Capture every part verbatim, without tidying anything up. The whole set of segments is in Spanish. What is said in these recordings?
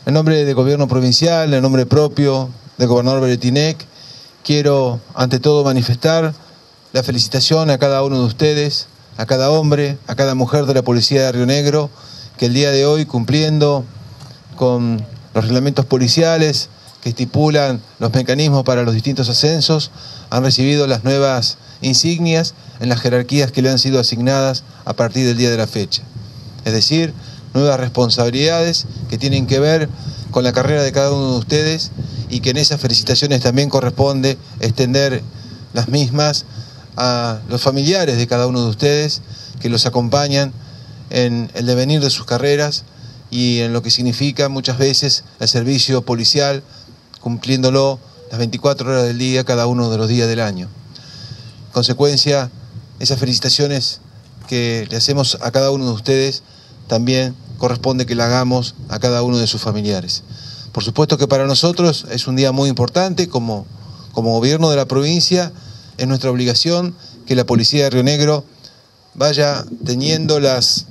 En nombre del gobierno provincial, en nombre propio del gobernador Beretinec, quiero ante todo manifestar la felicitación a cada uno de ustedes, a cada hombre, a cada mujer de la Policía de Río Negro, que el día de hoy, cumpliendo con los reglamentos policiales que estipulan los mecanismos para los distintos ascensos, han recibido las nuevas insignias en las jerarquías que le han sido asignadas a partir del día de la fecha. Es decir, nuevas responsabilidades que tienen que ver con la carrera de cada uno de ustedes y que en esas felicitaciones también corresponde extender las mismas a los familiares de cada uno de ustedes que los acompañan en el devenir de sus carreras y en lo que significa muchas veces el servicio policial, cumpliéndolo las veinticuatro horas del día, cada uno de los días del año. En consecuencia, esas felicitaciones que le hacemos a cada uno de ustedes también corresponde que la hagamos a cada uno de sus familiares. Por supuesto que para nosotros es un día muy importante, como, como gobierno de la provincia, es nuestra obligación que la Policía de Río Negro vaya teniendo las...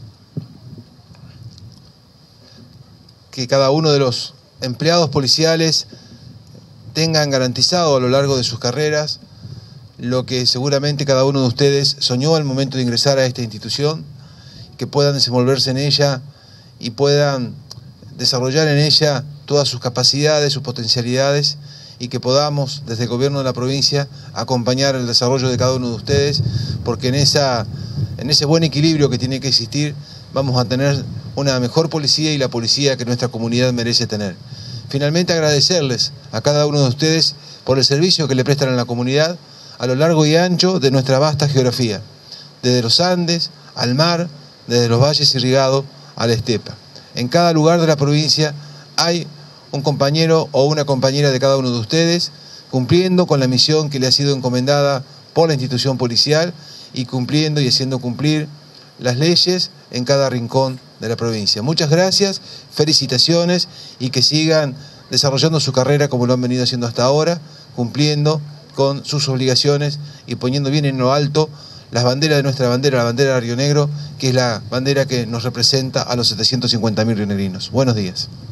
que cada uno de los empleados policiales tengan garantizado a lo largo de sus carreras lo que seguramente cada uno de ustedes soñó al momento de ingresar a esta institución, que puedan desenvolverse en ella y puedan desarrollar en ella todas sus capacidades, sus potencialidades, y que podamos, desde el gobierno de la provincia, acompañar el desarrollo de cada uno de ustedes, porque en, esa, en ese buen equilibrio que tiene que existir, vamos a tener una mejor policía y la policía que nuestra comunidad merece tener. Finalmente, agradecerles a cada uno de ustedes por el servicio que le prestan a la comunidad a lo largo y ancho de nuestra vasta geografía, desde los Andes al mar, desde los valles irrigados a la estepa. En cada lugar de la provincia hay un compañero o una compañera de cada uno de ustedes cumpliendo con la misión que le ha sido encomendada por la institución policial y cumpliendo y haciendo cumplir las leyes en cada rincón de la provincia. Muchas gracias, felicitaciones y que sigan desarrollando su carrera como lo han venido haciendo hasta ahora, cumpliendo con sus obligaciones y poniendo bien en lo alto las banderas de nuestra bandera, la bandera de Río Negro, que es la bandera que nos representa a los setecientos cincuenta mil rionegrinos. Buenos días.